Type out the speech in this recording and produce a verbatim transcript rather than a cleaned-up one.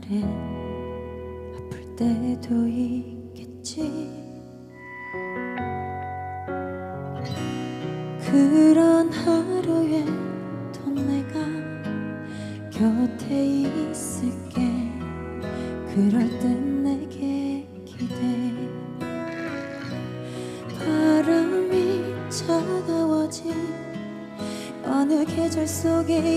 날엔 아플 때도 있겠지. 그런 하루에 또 내가 곁에 있을게. 그럴 땐 내게 기대. 바람이 차가워진 어느 계절 속에